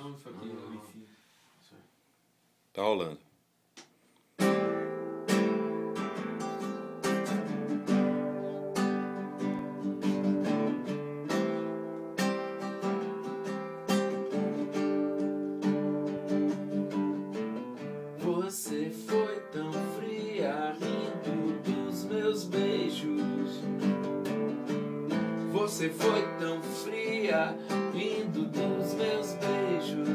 Não, foi aqui no Wi-Fi. Tá rolando. Você foi tão fria, rindo dos meus beijos. Você foi tão fria, rindo dos meus beijos.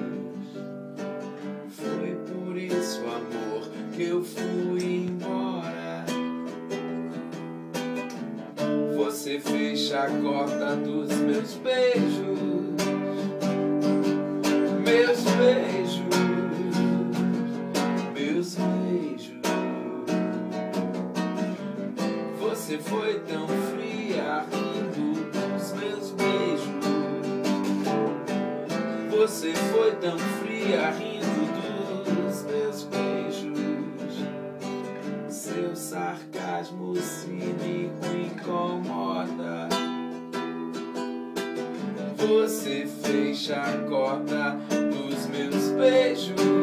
Foi por isso, amor, que eu fui embora. Você fez chacota dos meus beijos. Meus beijos. Meus beijos. Você foi tão fria, rindo dos meus beijos. Você foi tão fria, rindo dos meus beijos. Seu sarcasmo cínico incomoda. Você fez chacota dos meus beijos.